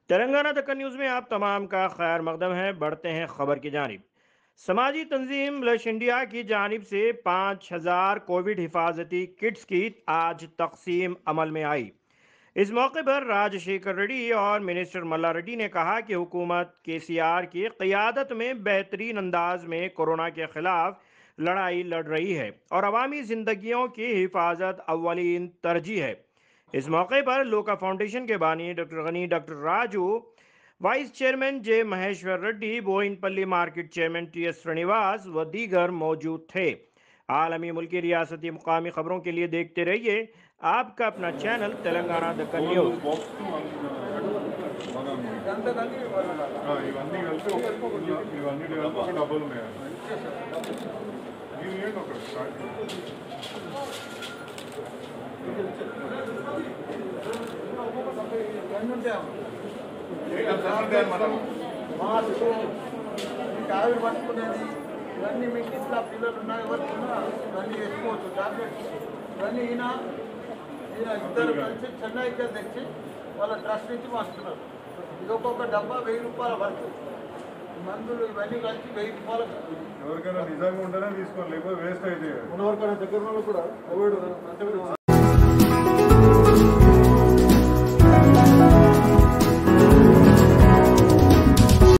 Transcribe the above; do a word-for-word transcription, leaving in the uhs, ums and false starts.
Telangana Deccan news में आप तमाम का खैर मकदम है। बढ़ते हैं खबर की जानिब। समाजी तंजीम लश इंडिया की जानिब से पाँच हज़ार कोविड हिफाजती किट्स की आज तकसीम अमल में आई। इस मौके पर राजशेखर रेड्डी और मिनिस्टर मल्ला रेड्डी ने कहा कि हुकूमत के सी आर की क़ियादत में बेहतरीन अंदाज में कोरोना के खिलाफ लड़ाई लड़ रही है और अवामी जिंदगियों की हिफाजत अव्वलीन तरजीह है। इस मौके पर लोका फाउंडेशन के बानी doctor Ghani, doctor Raju, vice chairman J Maheshwar Reddy, Boinpally market chairman T S Srinivas व दीगर मौजूद थे। आलमी, मुल्की, रियासती, मुकामी खबरों के लिए देखते रहिए आपका अपना channel Telangana Deccan news. Mask ఆవిరి పట్టుకునేది ఇవన్నీ మీకు ఇంట్లో పిల్లలు ఉన్నాయి ఎవరికన్నా ఇవన్నీ వేసుకోవచ్చు టాబ్లెట్స్ ఇవన్నీ ఈయన ఈయన ఇద్దరు కలిసి చెన్నైకి తెచ్చి వాళ్ళ ట్రస్ట్ నుంచి వస్తున్నారు. ఇది ఒక్కొక్క డబ్బా వెయ్యి రూపాయల వరకు మందులు ఇవన్నీ కలిసి వెయ్యి రూపాయలు. ఎవరికైనా నిజంగా ఉంటేనే తీసుకోండి, లేకపోతే వేస్ట్ అయితే ఎవరికైనా దగ్గర కూడా కోవిడ్